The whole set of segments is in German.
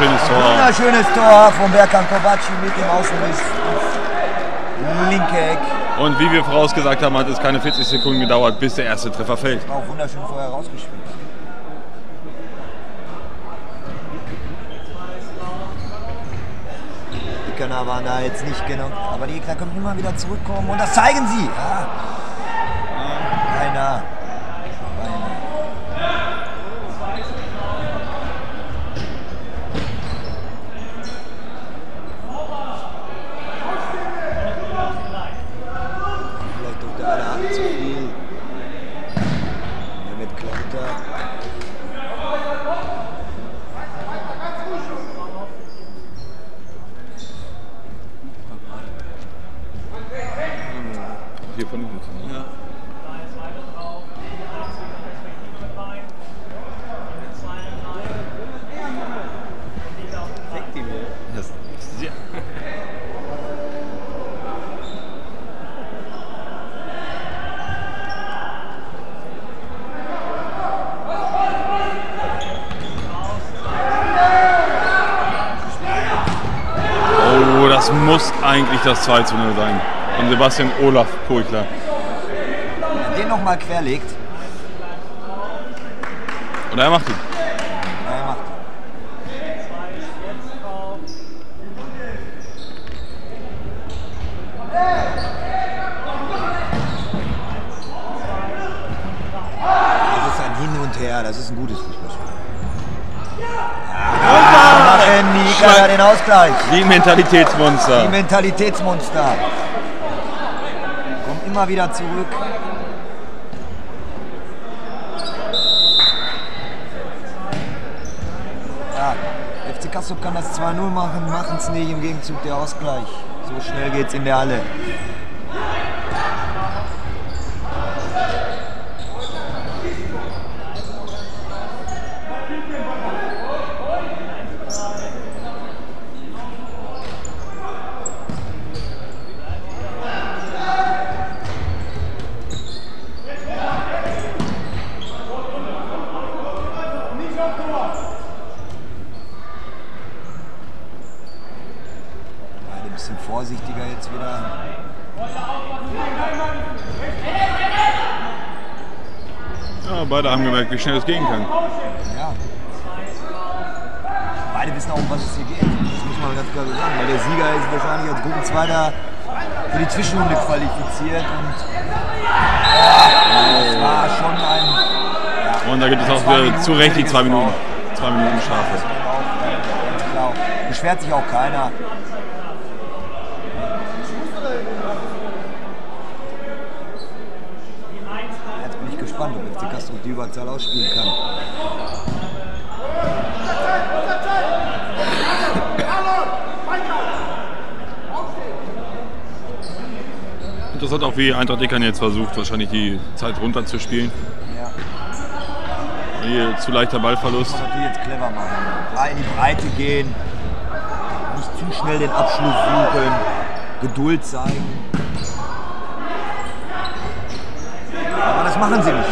wunderschönes Tor. Wunderschönes Tor von Berkan Kovaci mit dem Außenriss ins linke Eck. Und wie wir vorausgesagt haben, hat es keine 40 Sekunden gedauert, bis der erste Treffer fällt. Das war auch wunderschön vorher rausgespielt. Die Könner waren da jetzt nicht genug, aber die Gegner können immer wieder zurückkommen und das zeigen sie. Ja. Keiner. Hier von hinten. Ja. Das ist sehr. Oh, das muss eigentlich das 2:0 sein. Von Sebastian Olaf Purchler. Den nochmal querlegt. Und er macht ihn. Ja, er macht ihn. Das ist ein Hin und Her, das ist ein gutes Fußballspiel. Ja, machen die Ikaner den Ausgleich. Die Mentalitätsmonster. Die Mentalitätsmonster. Kommt immer wieder zurück. Ja, FC Kassel kann das 2:0 machen, machen es nicht, im Gegenzug der Ausgleich. So schnell geht es in der Halle. Ein bisschen vorsichtiger jetzt wieder. Ja, beide haben gemerkt, wie schnell es gehen kann. Ja. Beide wissen auch, um was es hier geht. Das muss man ganz klar so sagen. Weil der Sieger ist wahrscheinlich als Gruppenzweiter für die Zwischenrunde qualifiziert. Und das war schon ein... Ja, Und da gibt es auch wieder zu Recht die 2 Minuten. 2 Minuten Strafe. Beschwert sich auch keiner. Jetzt bin ich gespannt, ob FC Kassel die Überzahl ausspielen kann. Interessant auch, wie Eintracht Dickern jetzt versucht, wahrscheinlich die Zeit runterzuspielen. Ja. Hier zu leichter Ballverlust. Das muss man natürlich jetzt clever machen. In die Breite gehen, nicht zu schnell den Abschluss suchen, Geduld zeigen. Aber das machen sie nicht.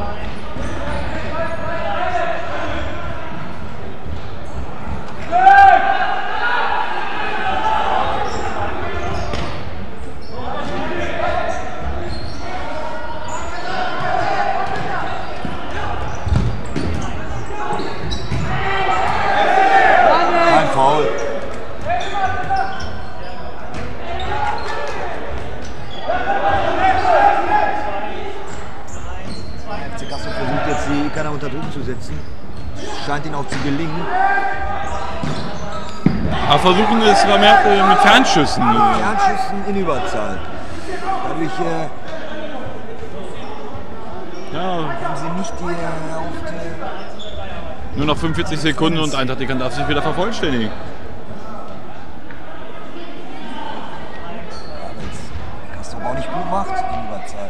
Kein Foul. FC Kassel versucht jetzt die Ikaner unter Druck zu setzen. Scheint ihnen auch zu gelingen. Aber versuchen es vermehrt mit Fernschüssen. Fernschüssen in Überzahl. Dadurch Ja, haben sie nicht die erhoffte... nur noch 45 Sekunden und Eintracht Dickern darf sich wieder vervollständigen. Castro auch nicht gut macht in Überzahl.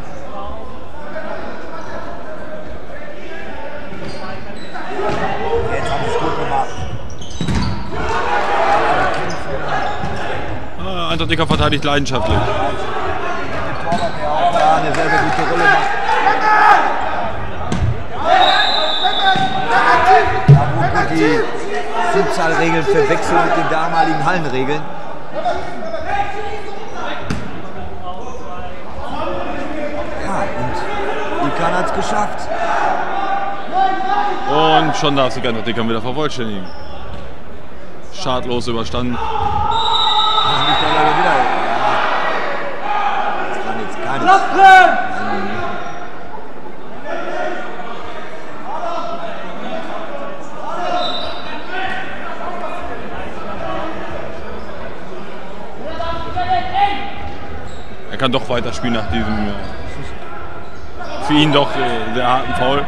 Jetzt haben sie es gut gemacht. Eintracht Dickern verteidigt leidenschaftlich. Der Torwart, der auch da eine sehr, sehr gute Rolle macht. Da wo die Futsal Regeln verwechseln mit den damaligen Hallenregeln. Ja, und Ilkan hat es geschafft. Und schon darf sich Eintracht Dickern wieder vervollständigen. Schadlos überstanden. Ach, nicht dabei wieder. Ja. Das kann jetzt gar nichts. Er kann doch weiterspielen nach diesem für ihn doch sehr harten Foul.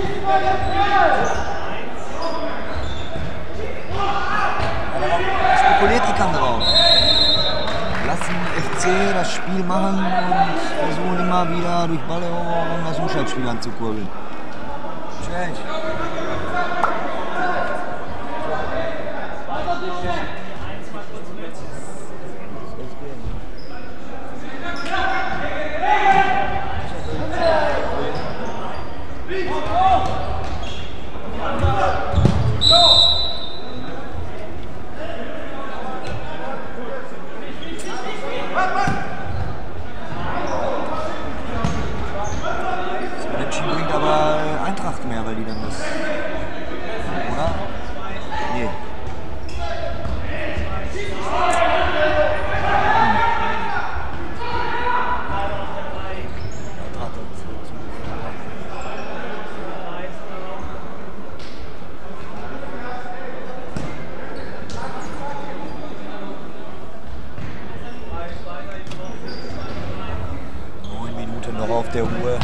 Spekuliert Ilkan drauf. Lassen FC das Spiel machen und versuchen immer wieder durch Balleroberung das Umschaltspiel anzukurbeln. Change. Bringt aber Eintracht mehr, weil die dann das. Oder? Nee. Noch auf der Uhr.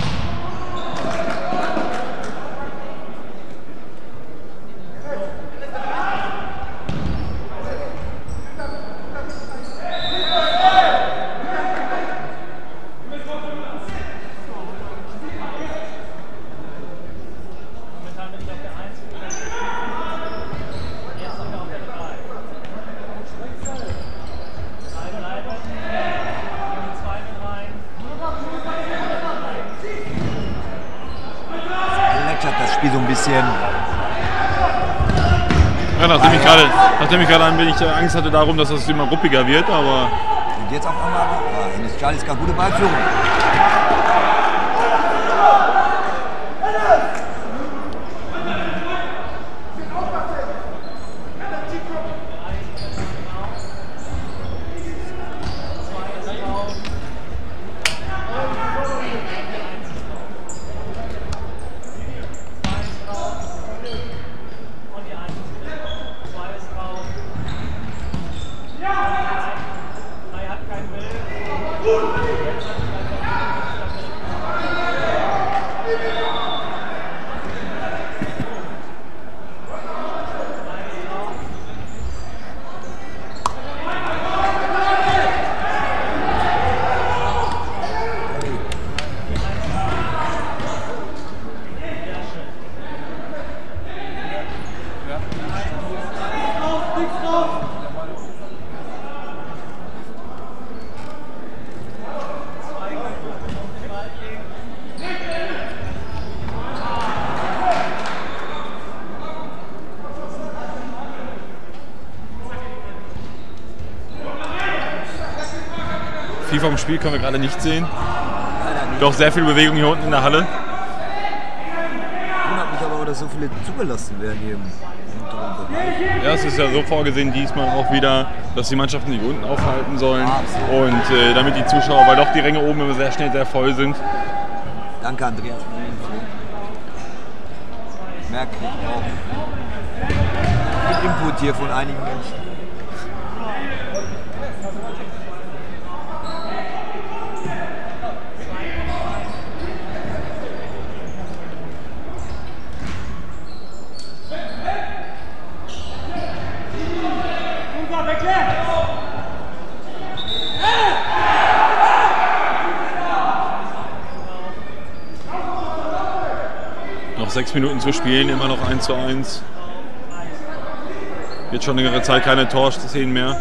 Das Spiel so ein bisschen. Ja, nachdem ich gerade ein wenig Angst hatte darum, dass das immer ruppiger wird, aber. Und jetzt auf einmal. Enes Czaliska, gute Ballführung. Viel vom Spiel können wir gerade nicht sehen. Doch sehr viel Bewegung hier unten in der Halle. Wundert mich aber, dass so viele zugelassen werden hier im unteren Bereich. Ja, es ist ja so vorgesehen diesmal auch wieder, dass die Mannschaften sich unten aufhalten sollen. Und damit die Zuschauer, weil doch die Ränge oben immer sehr schnell sehr voll sind. Danke, Andreas. Merke ich auch. Viel Input hier von einigen Menschen. Noch 6 Minuten zu spielen, immer noch 1:1. Jetzt schon längere Zeit keine Torszenen mehr.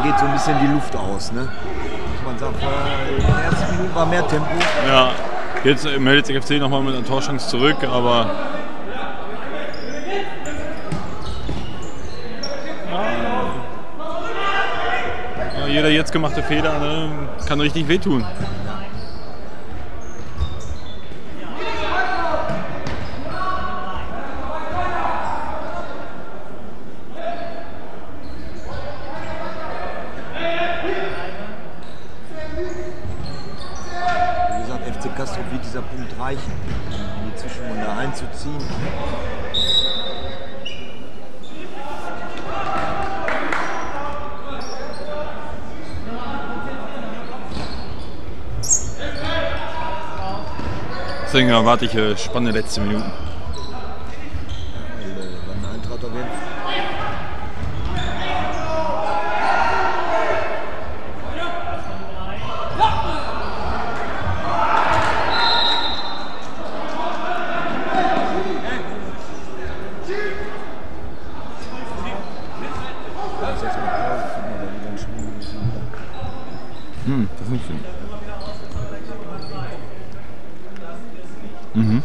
geht so ein bisschen die Luft aus. Ne? Muss man sagen, in den ersten Minuten war mehr Tempo. Ja, jetzt meldet sich FC nochmal mit einer Torchance zurück, aber ja, jeder jetzt gemachte Fehler, ne, kann richtig wehtun. Castro wird dieser Punkt reichen, um die Zwischenrunde einzuziehen. Deswegen erwarte ich spannende letzte Minuten. Dann Eintracht auf jeden Fall. Das ist nicht schön. Mhm.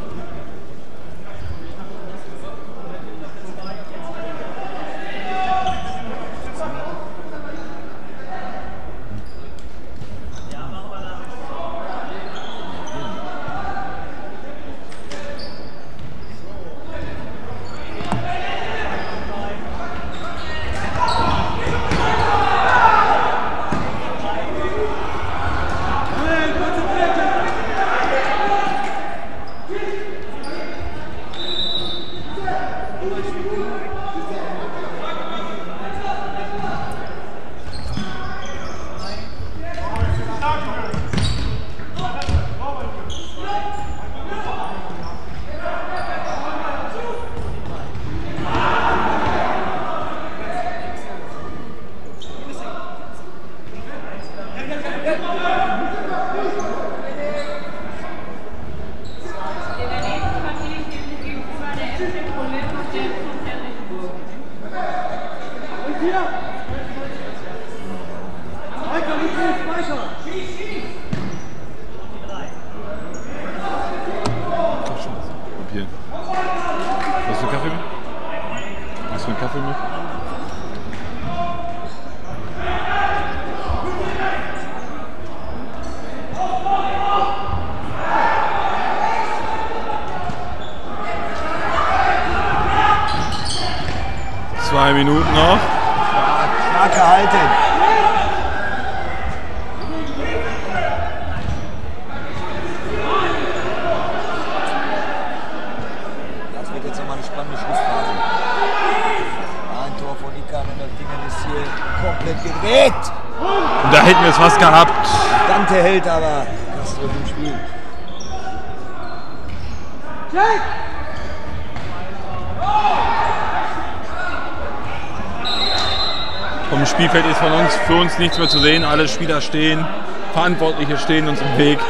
Hast du Kaffee mit? Hast du einen Kaffee mit? Zwei Minuten noch. Stark gehalten. Das wird jetzt nochmal eine spannende Schlussphase. Ein Tor von Ikan und das Ding ist hier komplett gedreht. Und da hätten wir es fast gehabt. Dante hält aber Castro im Spiel. Vom Spielfeld ist für uns nichts mehr zu sehen. Alle Spieler stehen, Verantwortliche stehen uns im Weg.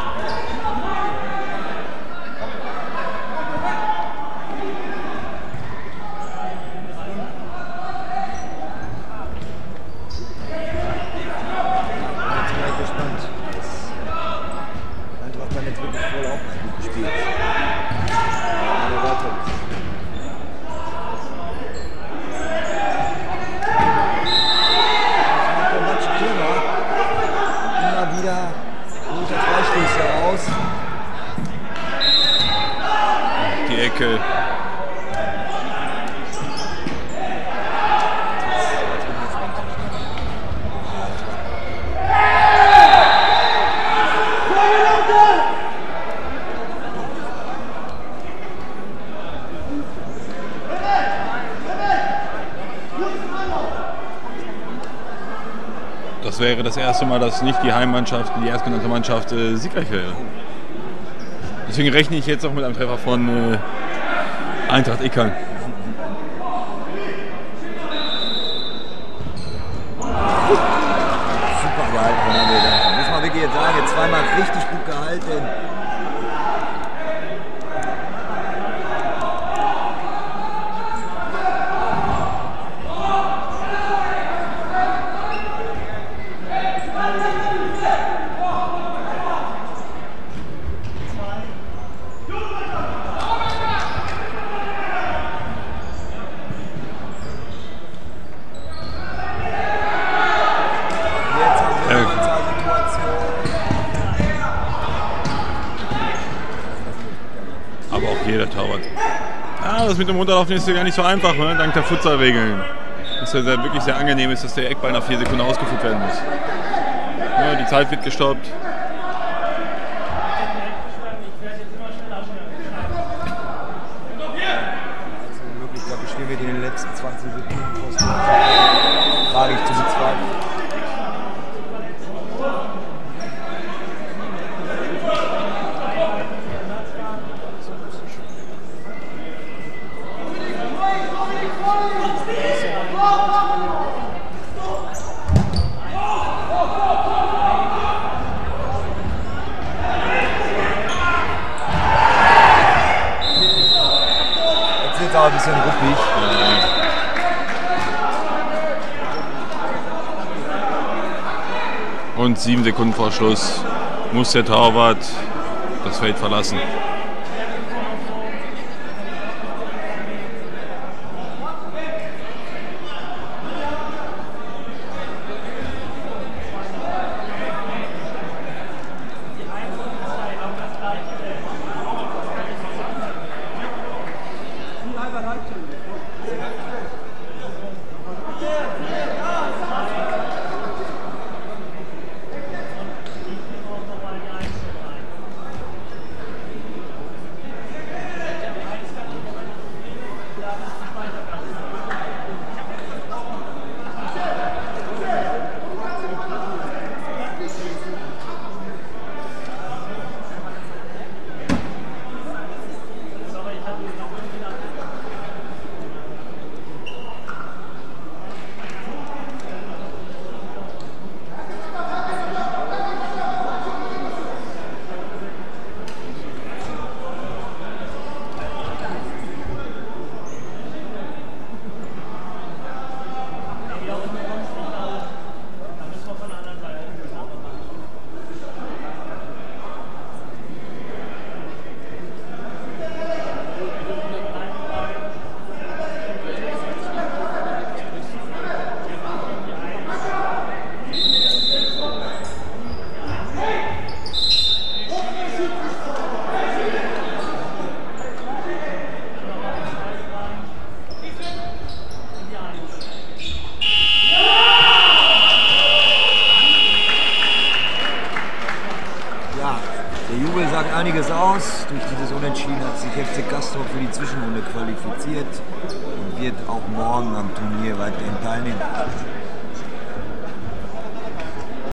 Die Ecke. Das wäre das erste Mal, dass nicht die Heimmannschaft, die erstgenannte Mannschaft siegreich wäre. Deswegen rechne ich jetzt auch mit einem Treffer von Eintracht Ikan. Super gehalten, muss man wirklich jetzt sagen, jetzt zweimal richtig gut gehalten. Ja, das mit dem Runterlaufen ist ja gar nicht so einfach, ne? Dank der Futsal-Regeln. Dass ja wirklich sehr angenehm ist, dass der Eckball nach 4 Sekunden ausgeführt werden muss. Ja, die Zeit wird gestoppt. Die Möglichkeit bestehen wird in den letzten 20 Sekunden. Frage ich zu bezweifeln. Ein bisschen ruppig. Und 7 Sekunden vor Schluss muss der Torwart das Feld verlassen. Der Jubel sagt einiges aus. Durch dieses Unentschieden hat sich FC Castor für die Zwischenrunde qualifiziert und wird auch morgen am Turnier weiterhin teilnehmen.